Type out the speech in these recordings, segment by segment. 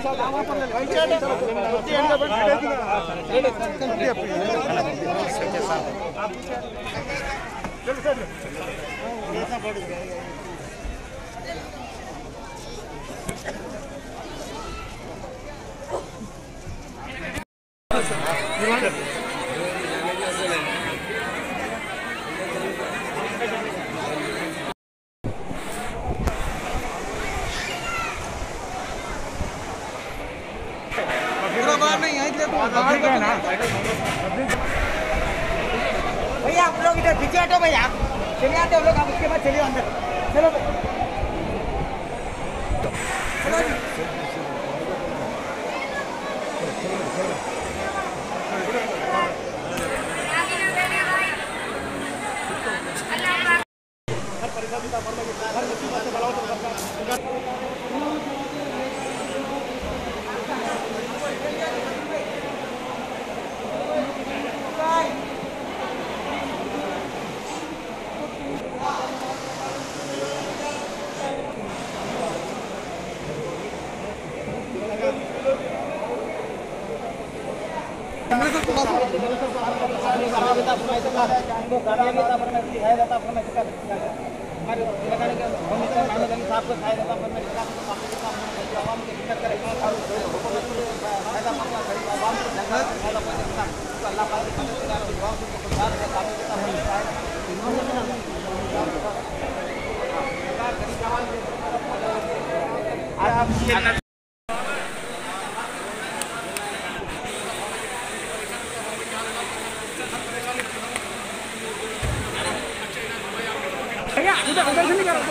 भैया आप लोग इधर पीछे हटो भैया, चलिए आते लोग, आप उसके बाद चलिए अंदर, चलो उधर से निकालो,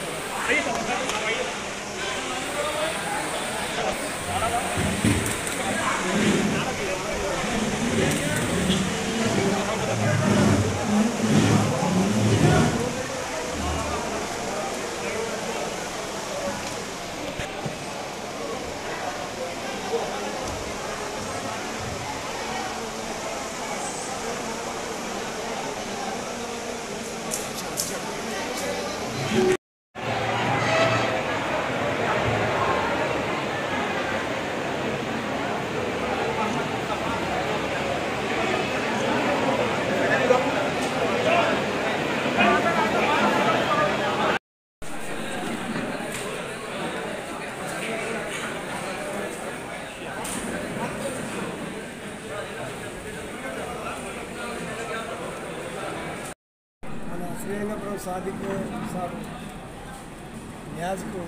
सादिक साहब न्याज को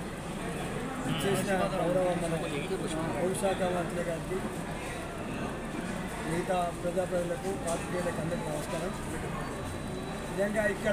गौरव मन होमशाఖ మంత్రి గారికి మిగతా ప్రజాప్రతినిధులకు పాత్రికేయులకు అందరికీ నమస్కారం. నిజంగా ఇక్కడ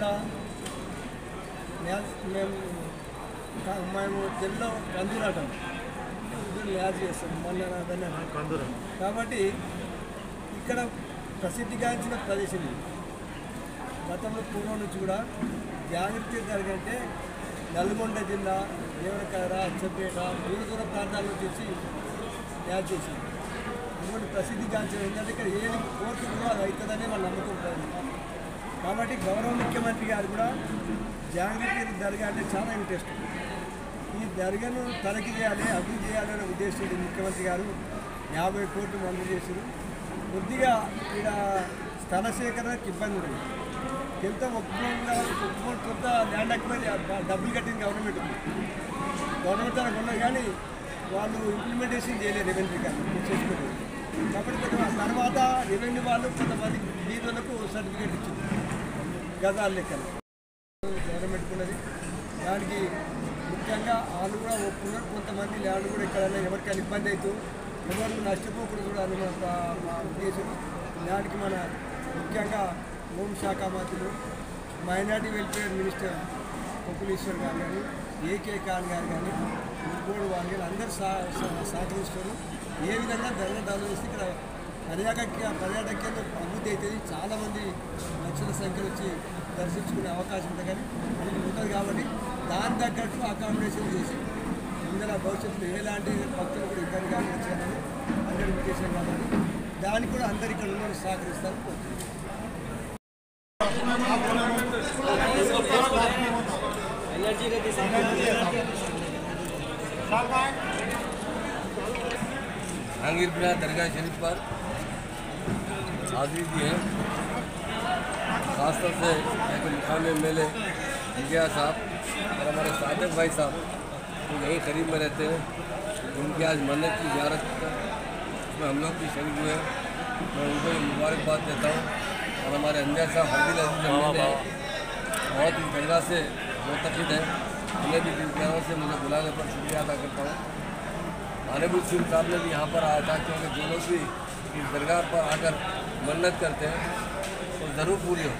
మేము తెలుగులో కందురాటం న్యాజ్ చేస్తాం మొన్న కందురం కాబట్టి ఇక్కడ ప్రసిద్ధిగాంచిన ప్రదేశం గతంలో పూర్వం నుంచి కూడా జాగ్రత్త జరిగంటే నల్గొండ జిల్లా దేవరకర అచ్చంపేట దూర ప్రాంతాల నుంచి వచ్చి న్యాజ్ చేసింది. ఇటువంటి ప్రసిద్ధిగాంచిన ఏంటంటే ఇక్కడ ఏది కోర్టు కూడా అది అవుతుందని వాళ్ళు నమ్ముకుంటారు. కాబట్టి గౌరవ ముఖ్యమంత్రి గారు కూడా జాగ్రత్త దర్గా అంటే చాలా ఇంట్రెస్ట్. ఈ దర్గాను తనిఖీ చేయాలి, అభివృద్ధి చేయాలనే ఉద్దేశంతో ముఖ్యమంత్రి గారు 50 కోట్లు మంజూరు చేశారు. కొద్దిగా ఇక్కడ స్థల సేకరణకు ఇబ్బంది ఉండదు. ఎంత ఒప్పుకోవడం కొంత ల్యాండ్ అక్వైరీ డబ్బులు కట్టింది గవర్నమెంట్ తనకు ఉన్నది, కానీ వాళ్ళు ఇంప్లిమెంటేషన్ చేయలేదు. రెవెన్యూ కానీ చేసుకోలేదు. కాబట్టి తర్వాత రెవెన్యూ వాళ్ళు కొంతమంది బీదోళ్ళకు సర్టిఫికేట్ ఇచ్చింది గజాల లెక్కలు గవర్నమెంట్ ఉన్నది. దానికి ముఖ్యంగా వాళ్ళు కూడా ఒప్పుకున్నారు. కొంతమంది ల్యాండ్ కూడా ఎక్కడైనా ఎవరికైనా ఇబ్బంది అవుతూ ఎవరు నష్టపోకూడదు కూడా అని మా ఉద్దేశం. దానికి మన ముఖ్యంగా హోంశాఖ మంత్రులు, మైనార్టీ వెల్ఫేర్ మినిస్టర్ కొప్పులీశ్వర్ గారు కానీ, ఏకే ఖాన్ గారు కానీ, ముగ్గురు వాళ్ళు కానీ అందరూ సహకరిస్తారు. ఏ విధంగా ధరలు డెవలప్ చేస్తే ఇక్కడ పర్యాటకంగా అభివృద్ధి అవుతుంది. చాలామంది లక్షల సంఖ్యలో వచ్చి దర్శించుకునే అవకాశం ఉంటుంది. కానీ మనకి ఉంటుంది కాబట్టి దాని తగ్గట్టు అకామిడేషన్ చేసి ఇందులో భవిష్యత్తులో ఎలాంటి భక్తులు కూడా ఇబ్బంది కాకుండా చేయాలని అందరి ఉద్దేశం కాబట్టి దానికి కూడా అందరు ఇక్కడ ఉన్న సహకరిస్తారని కోరుతున్నాను. एनर्जी जहांगीरपुरा दरगाह शरीफ पर हाजिरी दी है। खासतौर से मुकाम मेले इंडिया साहब और हमारे सादिक भाई साहब जो यहीं करीब में रहते हैं, उनकी आज मन्नत की ज़ियारत उसमें हम लोग भी शरीक हुए हैं। मैं उनको मुबारकबाद देता हूँ और हमारे अंदर साहब हरदिल अजीज ने बहुत इस दरगाह से मुतक़िद है, उन्हें भी दिल प्यारों से मुझे बुलाने पर शुक्रिया अदा करता हूँ। मानबुल सिंह साहब ने भी यहाँ पर आया था, क्योंकि जो लोग भी इस दरगाह पर आकर मन्नत करते हैं तो ज़रूर पूरी हो।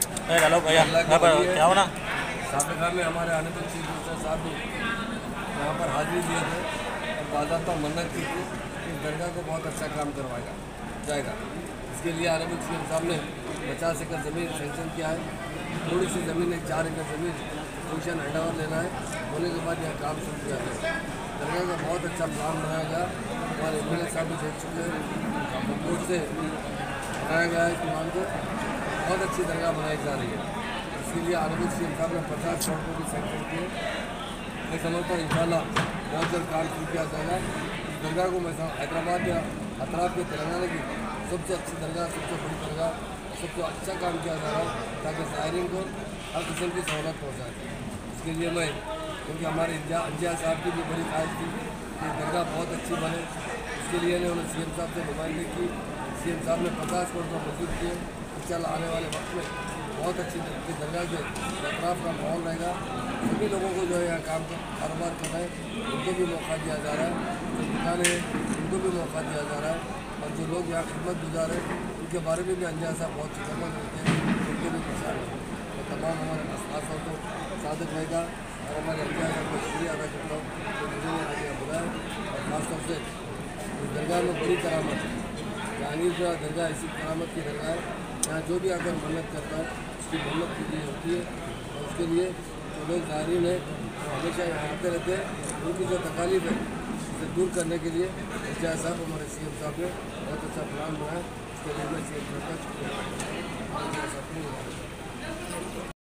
साबिक़ा में हमारे आनंद सिंह साहब भी यहाँ पर हाजिरी दिए थे और बाज़ाब्ता मन्नत की थी कि इस दरगाह को बहुत अच्छा काम करवाएगा जाएगा। इसके लिए आनंद सिंह साहब ने 50 एकड़ ज़मीन सेंक्शन किया है। थोड़ी सी ज़मीन 4 एकड़ ज़मीन फंक्शन हैंडओवर लेना है, होने के बाद यहाँ काम शुरू किया जाएगा। दरगाह का बहुत अच्छा प्लान बनाया गया, हमारे MLA साहब भी देख चुके हैं, बोर्ड से बनाया गया है इस प्लान को। बहुत अच्छी दरगाह बनाई जा रही है। इसके लिए आनंद सिंह साहब ने 50 करोड़ को भी सेंक्शन किए। मैं समझता हूँ इंशाल्लाह बहुत जल्द काम शुरू किया जाएगा। इस दरगाह को मैं हैदराबाद या अतराफ के तेलंगाना की सबसे अच्छी दरगाह, सबसे बड़ी दरगाह, सबसे अच्छा काम किया जा रहा है ताकि ज़ायरीन को हर किस्म की सहूलत पहुँचाए। इसके लिए मैं, क्योंकि हमारे अंजिया साहब की भी बड़ी ख्वाहिश थी कि दरगाह बहुत अच्छी बने, इसके लिए उन्होंने CM साहब से नुमाइंदगी की। CM साहब ने 50 करोड़ का मंजूर किए। इंशाल्लाह आने वाले वक्त में बहुत अच्छी दरगाह के अतराफ का माहौल रहेगा। सभी लोगों को जो है यहाँ काम का कारोबार कर रहे हैं उनको भी मौका दिया जा रहा है, जो दुकानें हैं उनको भी मौका दिया जा रहा है, और जो लोग यहाँ खिदमत गुजार हैं उनके बारे में भी अंजाम साहब बहुत फिक्रमंद होते हैं, उनके भी परेशान हैं। तो तमाम हमारे खासतौर पर सादिक भाई का और हमारे अंजाम साहब का शुक्रिया अदा करता हूँ जो मुझे आज यहाँ बुलाया। और ख़ासतौर से इस दरगाह में बड़ी करामत है, जहांगीरपुरा दरगाह ऐसी करामत की दरगाह है, यहाँ जो भी आकर मन्नत करता है उसकी मन्नत पूरी होती है। और उसके लिए जो लोग ज़ायरीन हैं वो हमेशा यहाँ आते रहते हैं, उनकी जो तकालीफ है उसे दूर करने के लिए अंजाम साहब, हमारे CM साहब ने बहुत अच्छा प्लान बनाया। उसके लिए मैं CM साहब का शुक्रिया।